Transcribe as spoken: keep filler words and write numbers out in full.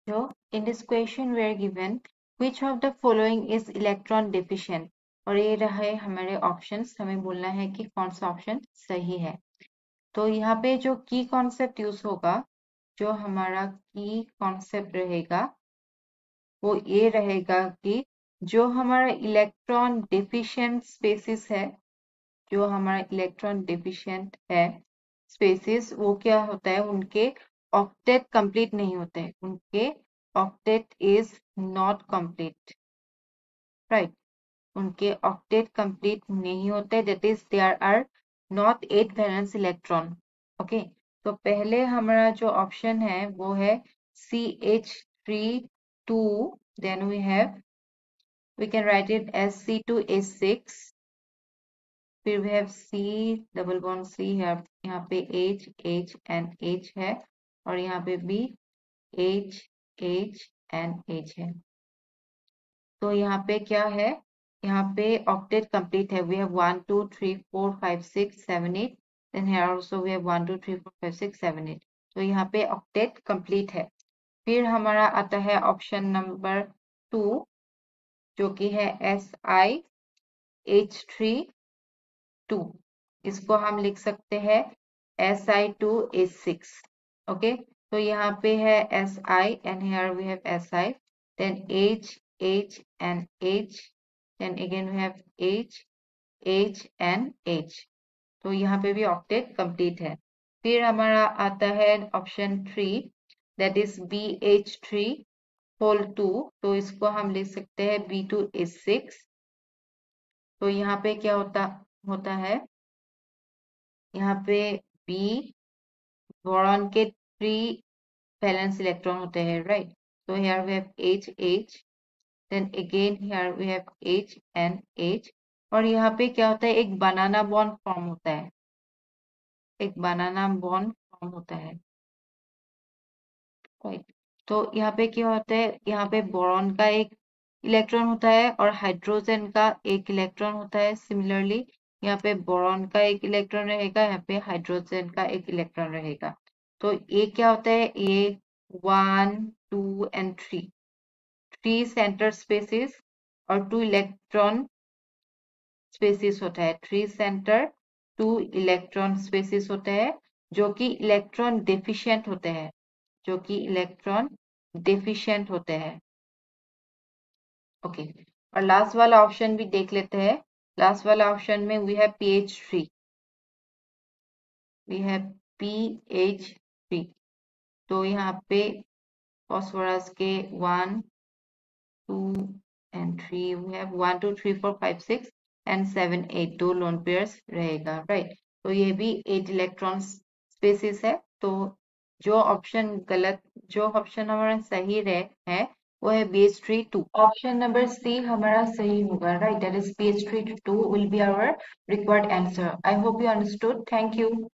So in this question we are given which of the following is electron deficient और ये रहे हमारे options हमें बोलना है कि कौन सा ऑप्शन सही है। तो यहाँ पे जो की कॉन्सेप्ट यूज होगा जो हमारा की कॉन्सेप्ट रहेगा वो ये रहेगा कि जो हमारा इलेक्ट्रॉन डेफिशिएंट स्पेसिस है जो हमारा इलेक्ट्रॉन डेफिशिएंट है स्पेसिस वो क्या होता है उनके ऑक्टेट कंप्लीट नहीं होते हैं उनके octet is not complete right उनके ऑक्टेट कंप्लीट नहीं होते that is there are not eight valence electron okay तो पहले हमारा जो ऑप्शन है वो है C H three two then we have we can write it as C two H six फिर we have C double bond C है यहाँ पे H H and H है और यहाँ पे भी H H and H है तो यहाँ पे क्या है यहाँ पे ऑक्टेट कंप्लीट है we have one two three four five six seven eight then here also we have one two three four five six seven eight तो यहाँ पे ऑक्टेट कंप्लीट है फिर हमारा आता है ऑप्शन नंबर टू जो कि है S I H three two इसको हम लिख सकते हैं S I two H six ओके तो यहाँ पे है S I and here we have S I then H H and H then again we have H H and H तो यहाँ पे भी ऑक्टेट कंप्लीट है फिर हमारा आता है option three that is B H three whole two तो इसको हम लिख सकते हैं B टू H सिक्स तो यहाँ पे क्या होता होता है यहाँ पे B बोरॉन के थ्री वैलेंस इलेक्ट्रॉन होते हैं right so here we have H H then again here we have H and H और यहाँ पे क्या होता है एक बनाना बॉन्ड फॉर्म होता है एक बनाना बॉन्ड फॉर्म होता है राइट तो यहाँ पे क्या होता है यहाँ पे बोरॉन का एक इलेक्ट्रॉन होता है और हाइड्रोजन का एक इलेक्ट्रॉन होता है सिमिलरली यहाँ पे बोरॉन का एक इलेक्ट्रॉन रहेगा यहाँ पे हाइड्रोजन का एक इलेक्ट्रॉन रहेगा तो ये क्या होता है ये one two and three three centre species और टू इलेक्ट्रॉन स्पेसिस होता है three centre two electron species होता है जो कि इलेक्ट्रॉन डेफिशिएंट होते हैं जो कि इलेक्ट्रॉन डेफिशिएंट होते हैं ओके और लास्ट वाला ऑप्शन भी देख लेते हैं लास्ट वाला ऑप्शन में we have P H three we have P H three तो यहाँ पे फॉस्फोरस के one two and three we have one two three four five six and seven eight दो लोन पेयर्स रहेगा राइट तो ये भी एट इलेक्ट्रॉन स्पेसिस है तो जो ऑप्शन गलत जो ऑप्शन हमारा सही रहे है वो है B H three two option number C हमारा सही होगा right that is B H three two will be our required answer I hope you understood thank you